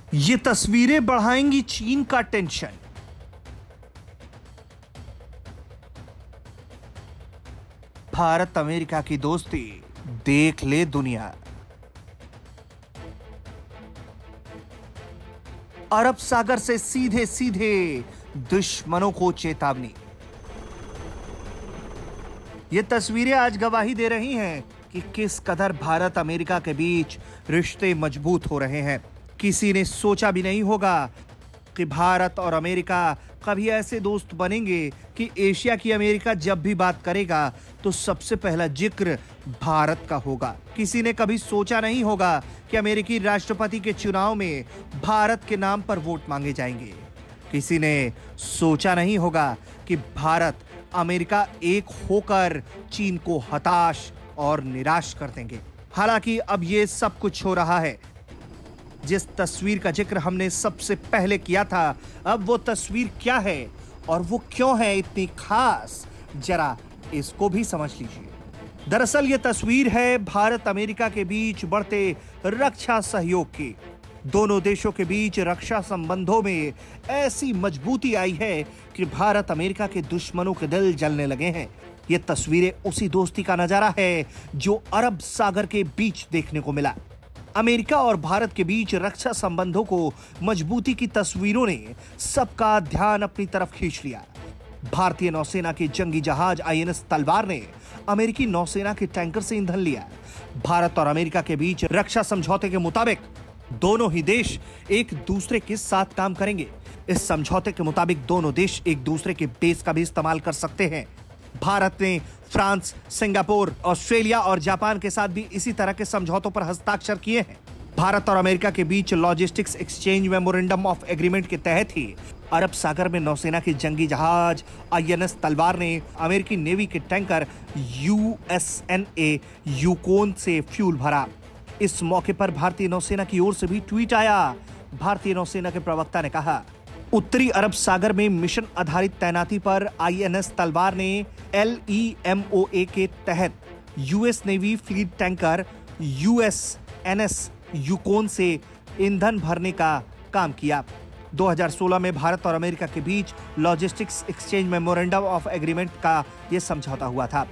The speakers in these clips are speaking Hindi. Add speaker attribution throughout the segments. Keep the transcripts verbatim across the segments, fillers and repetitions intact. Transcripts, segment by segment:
Speaker 1: ये तस्वीरें बढ़ाएंगी चीन का टेंशन। भारत अमेरिका की दोस्ती देख ले दुनिया। अरब सागर से सीधे सीधे दुश्मनों को चेतावनी। ये तस्वीरें आज गवाही दे रही हैं कि किस कदर भारत अमेरिका के बीच रिश्ते मजबूत हो रहे हैं। किसी ने सोचा भी नहीं होगा कि भारत और अमेरिका कभी ऐसे दोस्त बनेंगे कि एशिया की अमेरिका जब भी बात करेगा तो सबसे पहला जिक्र भारत का होगा। किसी ने कभी सोचा नहीं होगा कि अमेरिकी राष्ट्रपति के चुनाव में भारत के नाम पर वोट मांगे जाएंगे। किसी ने सोचा नहीं होगा कि भारत अमेरिका एक होकर चीन को हताश और निराश कर देंगे। हालांकि अब ये सब कुछ हो रहा है। जिस तस्वीर का जिक्र हमने सबसे पहले किया था, अब वो तस्वीर क्या है और वो क्यों है इतनी खास, जरा इसको भी समझ लीजिए। दरअसल ये तस्वीर है भारत अमेरिका के बीच बढ़ते रक्षा सहयोग की। दोनों देशों के बीच रक्षा संबंधों में ऐसी मजबूती आई है कि भारत अमेरिका के दुश्मनों के दिल जलने लगे हैं। ये तस्वीरें उसी दोस्ती का नजारा है जो अरब सागर के बीच देखने को मिला। अमेरिका और भारत के बीच रक्षा संबंधों को मजबूती की तस्वीरों ने सबका ध्यान अपनी तरफ खींच लिया। भारतीय नौसेना के जंगी जहाज आई एन एस तलवार ने अमेरिकी नौसेना के टैंकर से ईंधन लिया। भारत और अमेरिका के बीच रक्षा समझौते के मुताबिक दोनों ही देश एक दूसरे के साथ काम करेंगे। इस समझौते के मुताबिक दोनों देश एक दूसरे के बेस का भी इस्तेमाल कर सकते हैं। भारत ने फ्रांस, सिंगापुर, ऑस्ट्रेलिया और जापान के साथ भी इसी तरह के समझौतों पर हस्ताक्षर किए हैं। भारत और अमेरिका के बीच logistics exchange memorandum of agreement के तहत ही अरब सागर में नौसेना के जंगी जहाज आई एन एस तलवार ने अमेरिकी नेवी के tanker U S N A Yukon से फ्यूल भरा। इस मौके पर भारतीय नौसेना की ओर से भी ट्वीट आया। भारतीय नौसेना के प्रवक्ता ने कहा, उत्तरी अरब सागर में मिशन आधारित तैनाती पर आई एन एस तलवार ने L E M O A के तहत US navy fleet tanker U S N S Yukon से ईंधन भरने का काम किया। दो हज़ार सोलह में भारत और अमेरिका के बीच logistics exchange memorandum of agreement का यह समझौता हुआ था।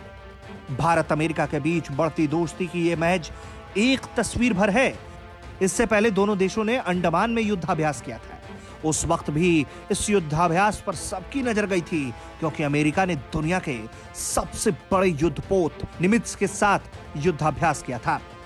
Speaker 1: भारत अमेरिका के बीच बढ़ती दोस्ती की यह महज एक तस्वीर भर है। इससे पहले दोनों देशों ने अंडमान में युद्धाभ्यास किया था। उस वक्त भी इस युद्धाभ्यास पर सबकी नजर गई थी, क्योंकि अमेरिका ने दुनिया के सबसे बड़े युद्धपोत निमित्ज के साथ युद्धाभ्यास किया था।